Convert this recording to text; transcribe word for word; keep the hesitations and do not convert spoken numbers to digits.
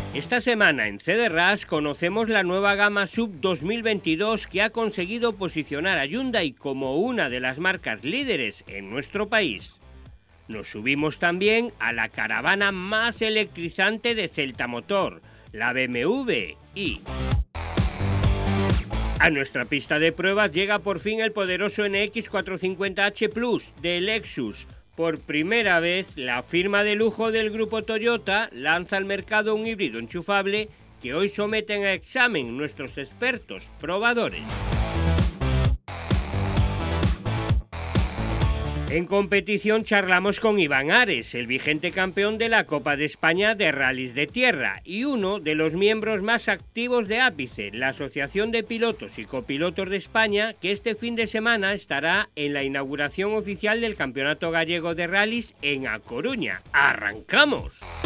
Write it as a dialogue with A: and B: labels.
A: Esta semana en C D R A S conocemos la nueva gama Sub dos mil veintidós que ha conseguido posicionar a Hyundai como una de las marcas líderes en nuestro país. Nos subimos también a la caravana más electrizante de Celta Motor, la B M W i. A nuestra pista de pruebas llega por fin el poderoso N X cuatrocientos cincuenta H Plus de Lexus. Por primera vez, la firma de lujo del grupo Toyota lanza al mercado un híbrido enchufable que hoy someten a examen nuestros expertos probadores. En competición charlamos con Iván Ares, el vigente campeón de la Copa de España de Rallys de Tierra y uno de los miembros más activos de Ápice, la Asociación de Pilotos y Copilotos de España, que este fin de semana estará en la inauguración oficial del Campeonato Gallego de Rallys en A Coruña. ¡Arrancamos!